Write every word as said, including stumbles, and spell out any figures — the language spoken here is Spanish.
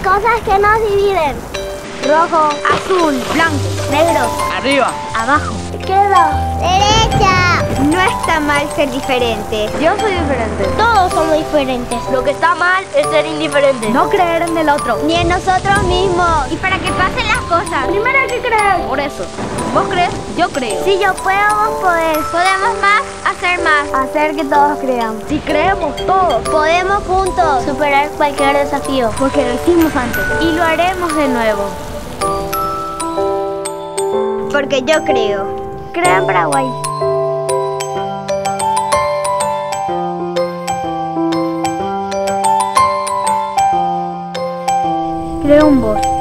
Cosas que nos dividen. Rojo, azul, blanco, negro. Arriba, abajo, izquierda, derecha. No está mal ser diferente. yo soy diferente. Todos somos diferentes. Lo que está mal es ser indiferente. No creer en el otro. Ni en nosotros mismos. Y para que pasen las cosas, primero hay que creer. Por eso, vos crees, yo creo. Si yo puedo, vos podés. Podemos más, hacer más. Hacer que todos crean. Si creemos todos, Podemos juntos superar cualquier desafío. porque lo hicimos antes. Y lo haremos de nuevo. Porque yo creo. Creo en Paraguay. Creo en vos.